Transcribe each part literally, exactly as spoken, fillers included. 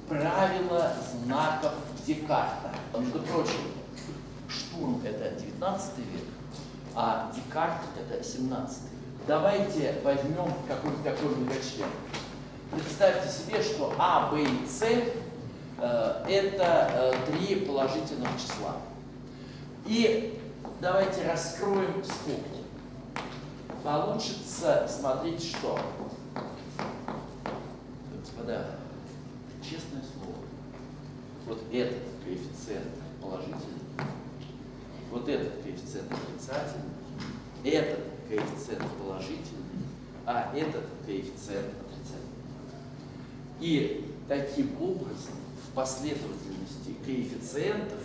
правила знаков Декарта. Между прочим, Штурм — это девятнадцатый век, а Декарт — это семнадцатый век. Давайте возьмем какой-то такой многочлен. Представьте себе, что А, Б и С э, это э, три положительных числа. И давайте раскроем скобки. Получится, смотрите, что. Господа, честное слово, вот этот коэффициент положительный, вот этот коэффициент отрицательный, этот коэффициент положительный, а этот коэффициент отрицательный. И таким образом в последовательности коэффициентов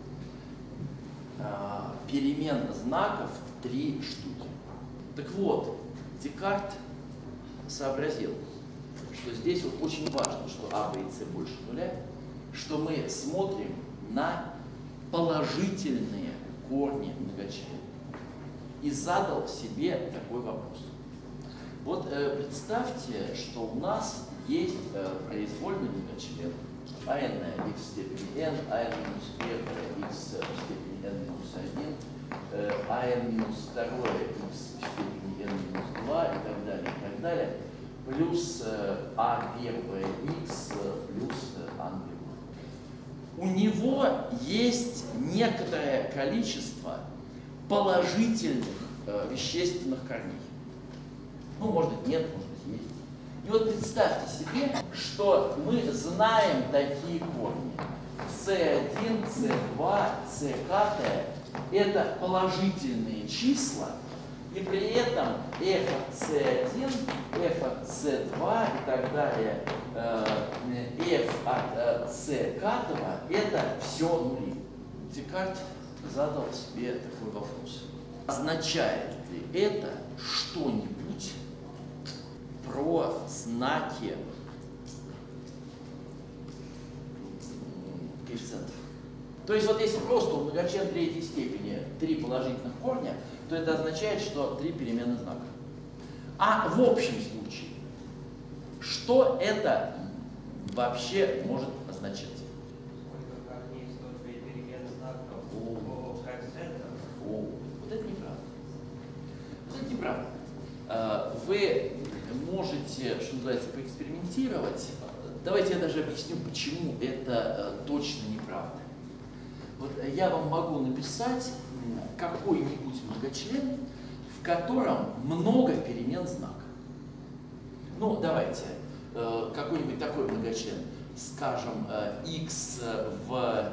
а, перемен знаков три штуки. Так вот, Декарт сообразил, что здесь вот очень важно, что А, Б и С больше нуля, что мы смотрим на положительные корни многочлена. И задал себе такой вопрос. Вот э, представьте, что у нас есть э, произвольный многочлен а н на x в степени n, а н минус один x в степени n минус один, э, а н минус два x в степени n минус два и так далее, и так далее, плюс э, а первое x плюс э, а первое. У него есть некоторое количество положительных э, вещественных корней. Ну, может быть, нет, может быть, есть. И вот представьте себе, что мы знаем такие корни. С один, С два, С К это положительные числа, и при этом f от С один, f от С два и так далее, f от С К это все нули. Декарт задал себе такой вопрос. Означает ли это что-нибудь про знаки коэффициентов? То есть вот если просто у многочлен третьей степени три положительных корня, то это означает, что три переменных знака. А в общем случае, что это вообще может означать? Сколько корней стоит переменных знаков по коэффициентам? О, вот это неправда. Вот это неправда. Вы можете, что называется, поэкспериментировать. Давайте я даже объясню, почему это точно неправда. Вот я вам могу написать какой-нибудь многочлен, в котором много перемен знака. Ну, давайте, какой-нибудь такой многочлен, скажем, x в,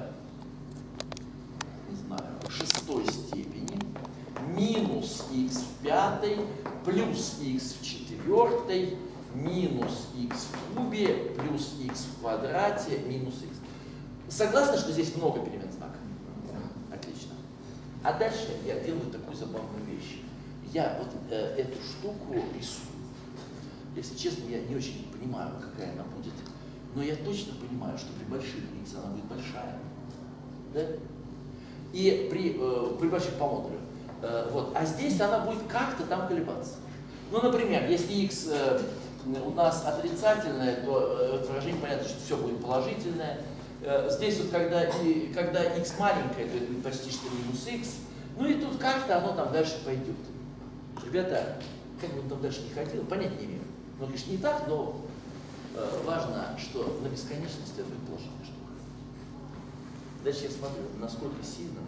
не знаю, шестой степени, минус x в пятой, плюс x в четвертой, минус x в кубе, плюс x в квадрате, минус x. Согласны, что здесь много перемен знака? Отлично. А дальше я делаю такую забавную вещь. Я вот э, эту штуку рисую. Если честно, я не очень понимаю, какая она будет, но я точно понимаю, что при больших x она будет большая. Да? И при, э, при больших по модулю. Э, вот. А здесь она будет как-то там колебаться. Ну, например, если x э, у нас отрицательное, то э, выражение понятно, что все будет положительное. Здесь вот, когда, и, когда x маленькое, то это будет почти что минус x. Ну и тут как-то оно там дальше пойдет. Ребята, как бы он там дальше не ходил, понять не имею. Ну, конечно, не так, но э, важно, что на бесконечности это будет положительная штука. Дальше я смотрю, насколько сильно.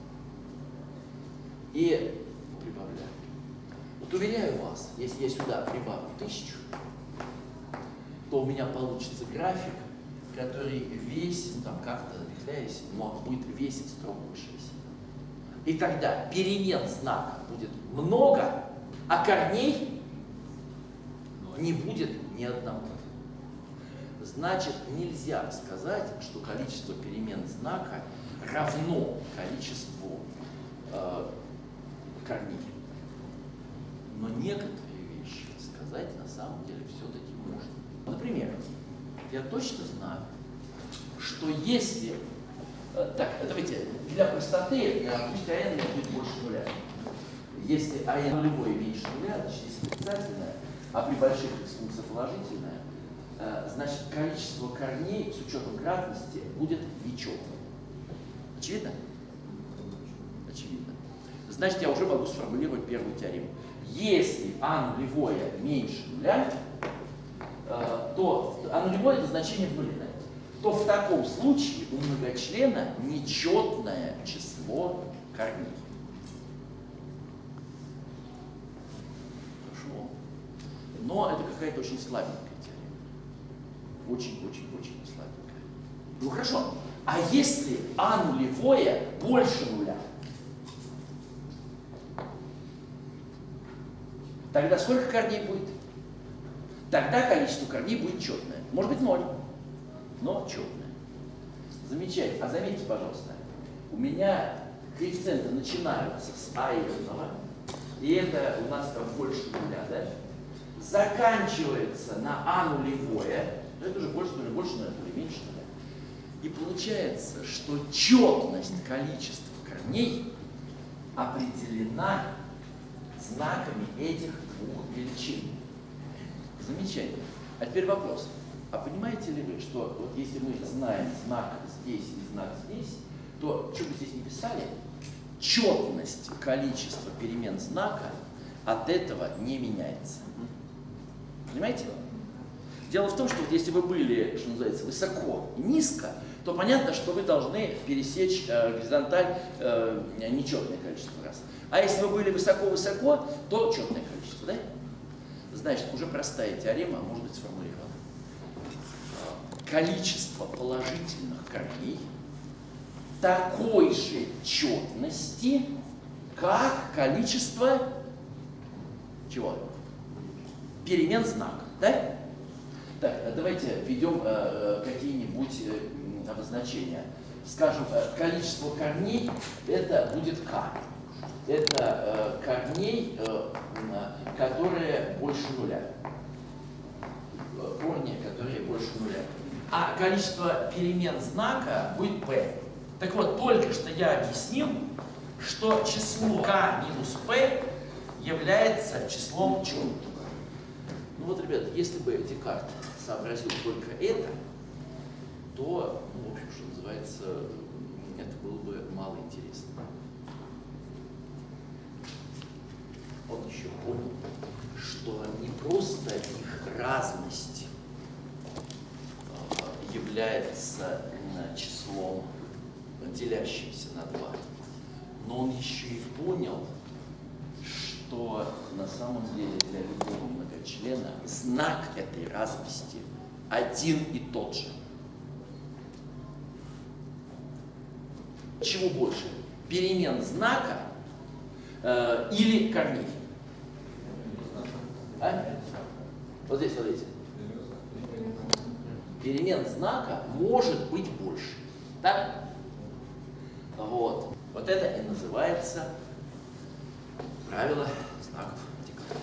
И прибавляю. Вот уверяю вас, если я сюда прибавлю тысячу, то у меня получится график, который весь, ну там как-то вихляясь, но будет весить строго выше оси. И тогда перемен знака будет много, а корней не будет ни одного. Значит, нельзя сказать, что количество перемен знака равно количеству э, корней. Но некоторые вещи сказать на самом деле все-таки можно. Например, я точно знаю, что если... Э, так, давайте, для простоты, э, пусть а n будет больше нуля. Если а n нулевое меньше нуля, значит, если отрицательное, а при больших x функция положительная, значит, количество корней с учетом кратности будет нечетным. Очевидно? Очевидно. Значит, я уже могу сформулировать первую теорему. Если а нулевое меньше нуля, то а нулевое это значение в нуле, да? То в таком случае у многочлена нечетное число корней. Хорошо. Но это какая-то очень слабенькая теорема. Очень-очень-очень слабенькая. Ну хорошо. А если а нулевое больше нуля? Тогда сколько корней будет? Тогда количество корней будет четное. Может быть ноль, но четное. Замечательно. А заметьте, пожалуйста, у меня коэффициенты начинаются с а равного, и это у нас там больше нуля, да? Заканчивается на а нулевое, это уже больше нуля, больше нуля, меньше нуля. И получается, что четность количества корней определена знаками этих двух величин. Замечательно. А теперь вопрос. А понимаете ли вы, что вот если мы знаем знак здесь и знак здесь, то, что бы здесь не писали, четность количества перемен знака от этого не меняется. Понимаете? Дело в том, что вот если вы были, что называется, высоко и низко, то понятно, что вы должны пересечь э, горизонталь э, нечетное количество раз. А если вы были высоко-высоко, то четное количество, да? Значит, уже простая теорема может быть сформулирована. Количество положительных корней такой же четности, как количество чего? Перемен знака, да? Так, давайте введем э, какие-нибудь э, обозначения. Скажем, э, количество корней это будет k. Это э, корней, э, которые больше нуля. Корни, которые больше нуля. А количество перемен знака будет p. Так вот, только что я объяснил, что число k минус p является числом четным. Ну вот, ребята, если бы Декарт сообразил только это, то, ну, в общем, что называется, это было бы мало интересно. Он еще понял, что не просто их разность является числом, делящимся на два, но он еще и понял, что на самом деле для любого многочлена знак этой разности один и тот же. Чего больше? Перемен знака э, или корней? А? Вот здесь, смотрите. Перемен знака может быть больше. Так? Вот. Вот это и называется правило знаков Декарта.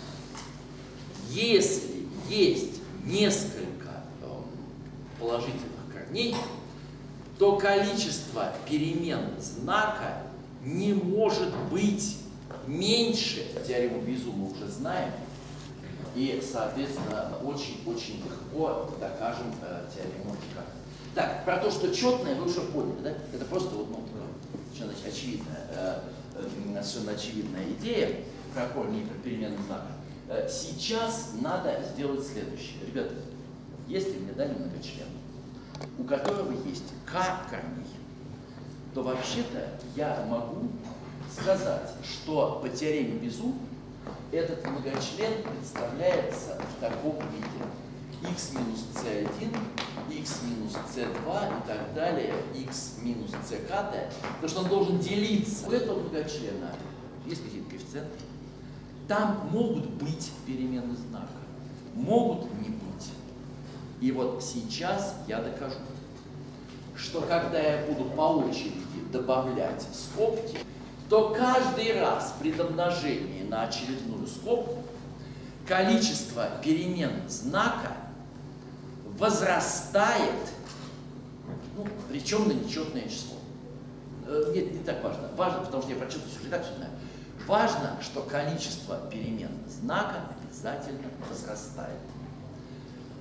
Если есть несколько э, положительных корней, то количество перемен знака не может быть меньше. Теорему Безу мы уже знаем. И, соответственно, очень-очень легко докажем э, теорему Декарта. Так, про то, что четное, вы уже поняли, да? Это просто вот, ну, совершенно очевидная, э, э, совершенно очевидная идея про корни и про перемены знака. Э, сейчас надо сделать следующее. Ребята, если мне дали многочлен, у которого есть k корней, то вообще-то я могу сказать, что по теореме Безу этот многочлен представляется в таком виде: x минус c один, x минус c два и так далее, x минус c k, потому что он должен делиться. У этого многочлена есть какие-то коэффициенты. Там могут быть перемены знака, могут не быть. И вот сейчас я докажу, что когда я буду по очереди добавлять скобки, то каждый раз при домножении на очередную скобку количество перемен знака возрастает, ну, причем на нечетное число. Нет, не так важно. Важно, потому что я прочитаю всю редакцию, знаю. Важно, что количество перемен знака обязательно возрастает.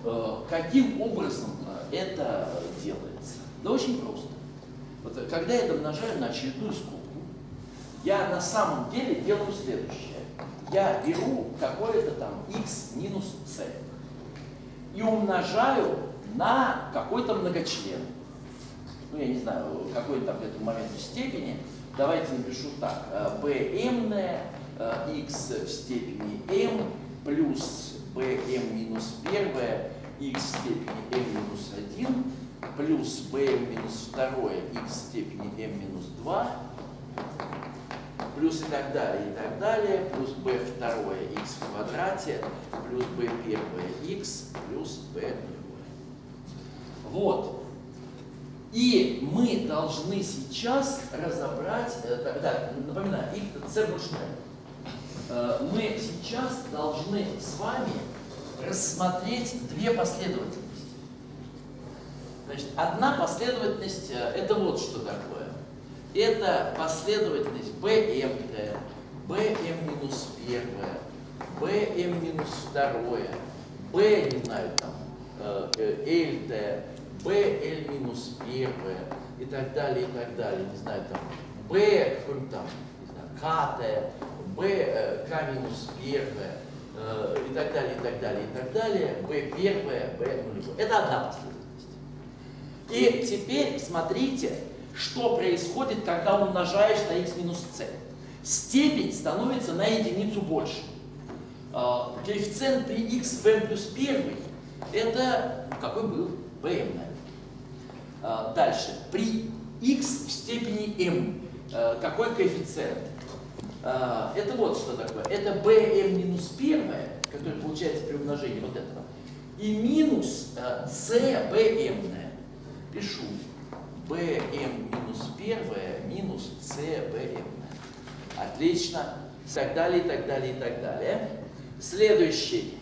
Каким образом это делается? Да очень просто. Вот, когда я домножаю на очередную скобку, я на самом деле делаю следующее. Я беру какое-то там x минус c и умножаю на какой-то многочлен. Ну, я не знаю, какой там к этому моменту степени. Давайте напишу так. bm x в степени m плюс bm минус один x в степени m минус один плюс bm минус два x в степени m минус два плюс и так далее, и так далее, плюс b два x в квадрате плюс b один x плюс b нулевое. Вот. И мы должны сейчас разобрать, да, напоминаю, c больше нуля. Мы сейчас должны с вами рассмотреть две последовательности. Значит, одна последовательность, это вот что такое. Это последовательность bm-t, bm минус один, bm минус два, b, не знаю, там, l-t, bl минус один и так далее, и так далее, не знаю, там, b, какой-нибудь там, не знаю, kt, b, k минус один, и так далее, и так далее, и так далее, b один, b нулевое. Это одна последовательность. И теперь смотрите, что происходит, когда умножаешь на x минус c. Степень становится на единицу больше. Коэффициент три икс в m плюс один, это какой был? bm, наверное. Дальше. При x в степени m, какой коэффициент? Это вот что такое. Это bm минус один, который получается при умножении вот этого, и минус cbm. Пишу bm минус один минус cbm. Отлично. И так далее, и так далее, и так далее. Следующий.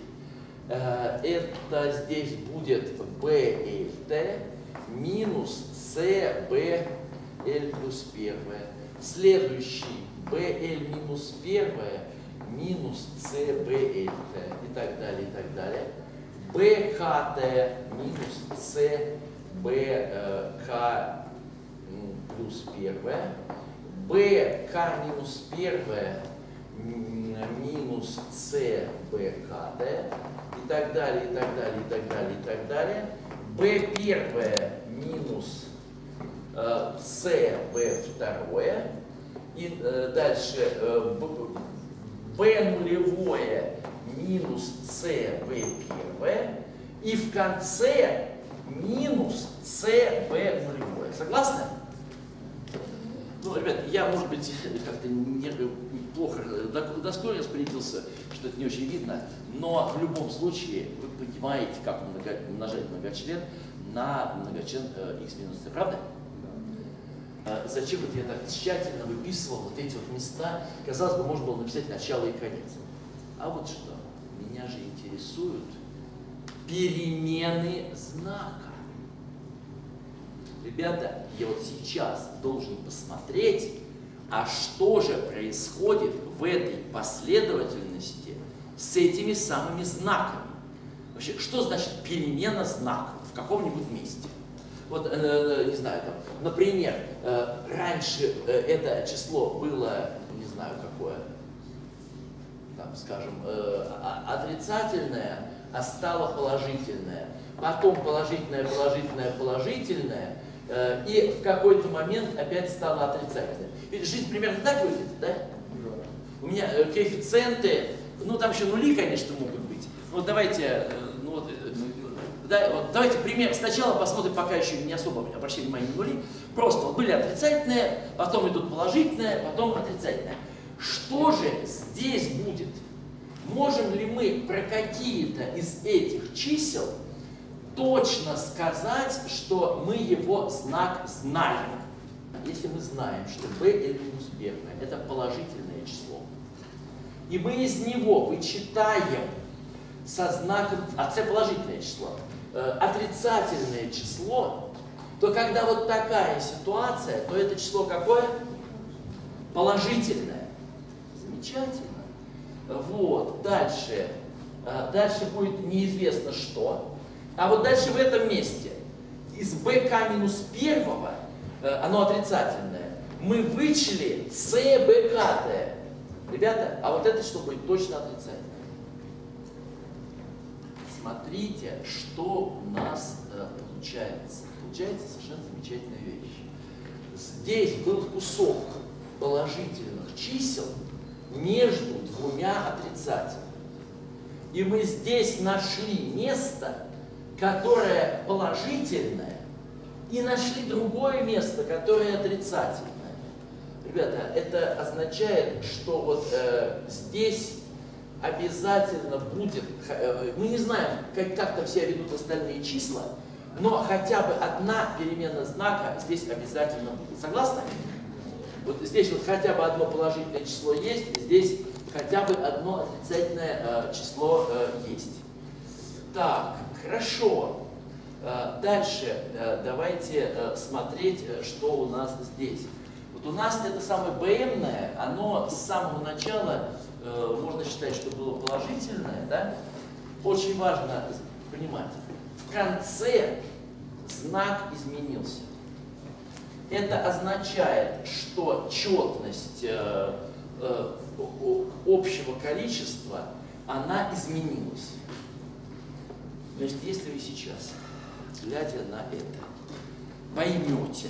Это здесь будет blt минус cbl плюс один. Следующий bl минус один минус cbl и так далее, и так далее. bkt минус cbk плюс один. bk минус один минус cbkt и так далее, и так далее, и так далее, и так далее. b один минус cb два и э, дальше э, b нулевое минус cb один и в конце минус cb нулевое. Согласны? Ну, ребят, я, может быть, как-то плохо доской распорядился, что это не очень видно, но в любом случае вы понимаете, как умножать многочлен на многочлен x минус c, правда? Да. Зачем вот я так тщательно выписывал вот эти вот места? Казалось бы, можно было написать начало и конец. А вот что, меня же интересуют перемены знака. Ребята, я вот сейчас должен посмотреть, а что же происходит в этой последовательности с этими самыми знаками. Вообще, что значит перемена знаков в каком-нибудь месте? Вот, э, не знаю, там, например, э, раньше э, это число было, не знаю какое, там, скажем, э, отрицательное, а стало положительное. Потом положительное, положительное, положительное. И в какой-то момент опять стало отрицательное. Ведь жизнь примерно так выглядит, да? У меня коэффициенты, ну там еще нули, конечно, могут быть. Вот давайте, ну, вот, да, вот, давайте пример. Сначала посмотрим, пока еще не особо обращали внимание на нули. Просто вот были отрицательные, потом идут положительные, потом отрицательные. Что же здесь будет? Можем ли мы про какие-то из этих чисел точно сказать, что мы его знак знаем? Если мы знаем, что bl минус один – это положительное число, и мы из него вычитаем со знаком, а c положительное число, э, отрицательное число, то когда вот такая ситуация, то это число какое? Положительное. Замечательно. Вот, дальше. Дальше будет неизвестно что. А вот дальше в этом месте из bk минус первого, оно отрицательное, мы вычли cbk. Ребята, а вот это что будет точно отрицательное. Смотрите, что у нас э, получается. Получается совершенно замечательная вещь. Здесь был кусок положительных чисел между двумя отрицательными. И мы здесь нашли место, которое положительное, и нашли другое место, которое отрицательное. Ребята, это означает, что вот э, здесь обязательно будет, э, мы не знаем, как, как там себя ведут остальные числа, но хотя бы одна перемена знака здесь обязательно будет. Согласны? Вот здесь вот хотя бы одно положительное число есть, здесь хотя бы одно отрицательное э, число э, есть. Так, хорошо. Э, дальше э, давайте э, смотреть, э, что у нас здесь. Вот у нас это самое БМное, оно с самого начала, э, можно считать, что было положительное, да? Очень важно понимать, в конце знак изменился. Это означает, что четность э, э, общего количества, она изменилась. Значит, если вы сейчас, глядя на это, поймете,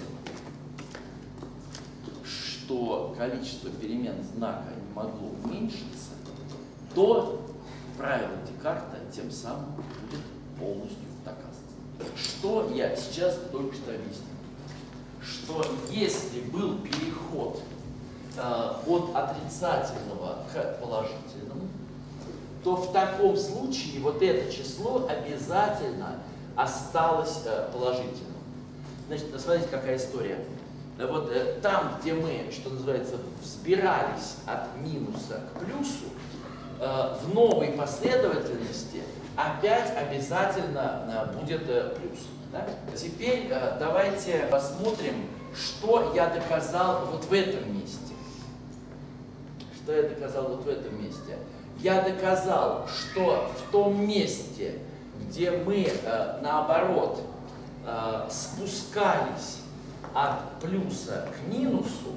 что количество перемен знака не могло уменьшиться, то правило Декарта тем самым будет полностью доказано. Что я сейчас только что объяснил? Что если был переход э, от отрицательного к положительному, то в таком случае вот это число обязательно осталось э, положительным. Значит, смотрите, какая история. Вот э, там, где мы, что называется, взбирались от минуса к плюсу, э, в новой последовательности опять обязательно э, будет э, плюс. Да? Теперь э, давайте посмотрим, что я доказал вот в этом месте. Что я доказал вот в этом месте? Я доказал, что в том месте, где мы э, наоборот э, спускались от плюса к минусу,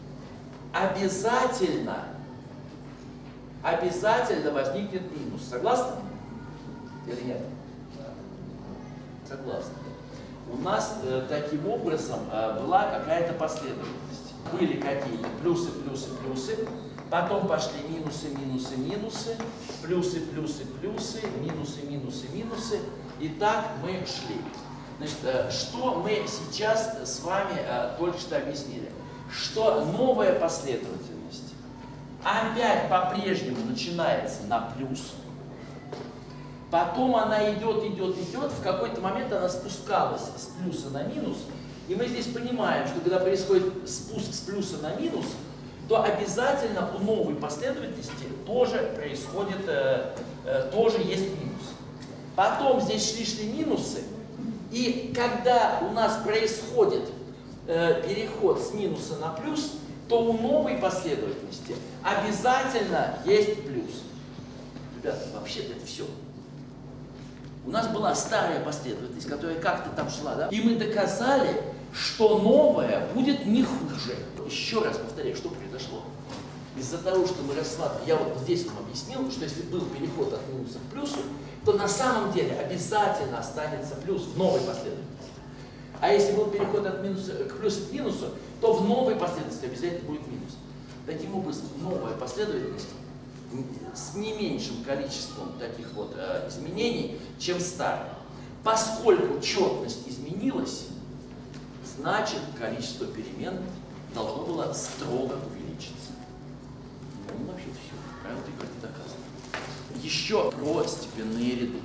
обязательно, обязательно возникнет минус. Согласны? Или нет? Согласны. У нас э, таким образом э, была какая-то последовательность. Были какие-то плюсы, плюсы, плюсы, потом пошли минусы, минусы, минусы, плюсы, плюсы, плюсы, минусы, минусы, минусы, и так мы шли. Значит, э, что мы сейчас с вами э, только что объяснили? Что новая последовательность опять по-прежнему начинается на плюс. Потом она идет, идет, идет, в какой-то момент она спускалась с плюса на минус, и мы здесь понимаем, что когда происходит спуск с плюса на минус, то обязательно у новой последовательности тоже происходит, э, э, тоже есть минус. Потом здесь шли-шли минусы, и когда у нас происходит э, переход с минуса на плюс, то у новой последовательности обязательно есть плюс. Ребята, вообще-то это все. У нас была старая последовательность, которая как-то там шла, да? И мы доказали, что новая будет не хуже. Еще раз повторяю, что произошло. Из-за того, что мы рассматривали, я вот здесь вам объяснил, что если был переход от минуса к плюсу, то на самом деле обязательно останется плюс в новой последовательности. А если был переход от минуса к плюсу к минусу, то в новой последовательности обязательно будет минус. Таким образом, новая последовательность с не меньшим количеством таких вот э, изменений, чем старая. Поскольку четность изменилась, значит количество перемен должно было строго увеличиться. Ну, вообще все. Правило Декарта доказано. Еще про степенные ряды.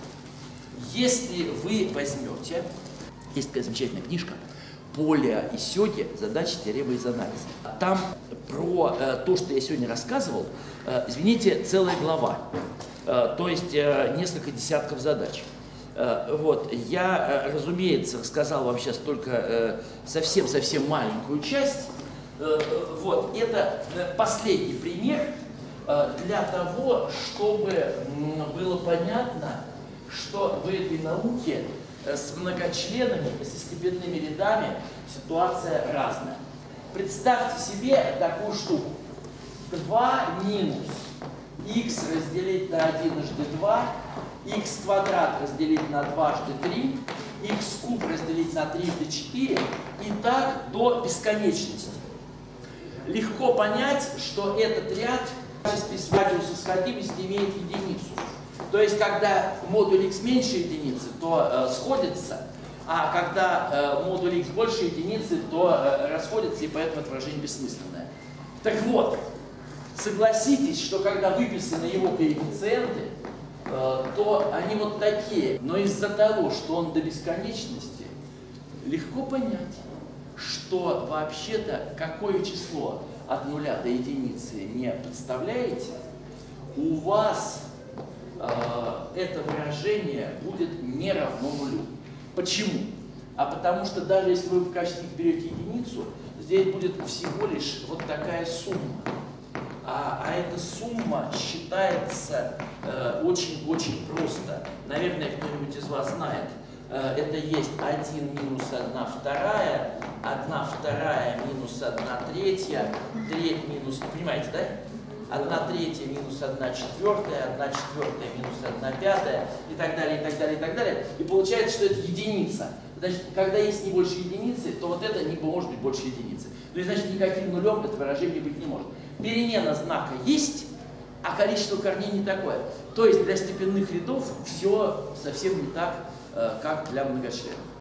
Если вы возьмете, есть такая замечательная книжка Поля и Сёги «Задачи, теоремы из анализа». Там про э, то, что я сегодня рассказывал, э, извините, целая глава, э, то есть э, несколько десятков задач. Э, вот, я, э, разумеется, рассказал вам сейчас только совсем-совсем э, маленькую часть. Э, вот, это последний пример э, для того, чтобы э, было понятно, что в этой науке с многочленами и со степенными рядами ситуация разная. Представьте себе такую штуку. два минус х разделить на одинножды два, х квадрат разделить на дважды три, х куб разделить на трижды четыре и так до бесконечности. Легко понять, что этот ряд в качестве радиуса сходимости имеет единицу. То есть, когда модуль x меньше единицы, то э, сходится, а когда э, модуль x больше единицы, то э, расходится, и поэтому это выражение бессмысленное. Так вот, согласитесь, что когда выписаны его коэффициенты, э, то они вот такие. Но из-за того, что он до бесконечности, легко понять, что вообще-то какое число от нуля до единицы не представляете, у вас э, это выражение будет не равно нулю. Почему? А потому что даже если вы в качестве берете единицу, здесь будет всего лишь вот такая сумма. А, а эта сумма считается очень-очень э, просто. Наверное, кто-нибудь из вас знает. Э, это есть один минус одна вторая, одна вторая минус одна третья, треть минус, понимаете, да? одна третья минус одна четвертая, одна четвертая минус одна пятая и так далее, и так далее, и так далее. И получается, что это единица. Значит, когда есть не больше единицы, то вот это не может быть больше единицы. То есть, значит, никаким нулем это выражение быть не может. Перемена знака есть, а количество корней не такое. То есть для степенных рядов все совсем не так, как для многочленов.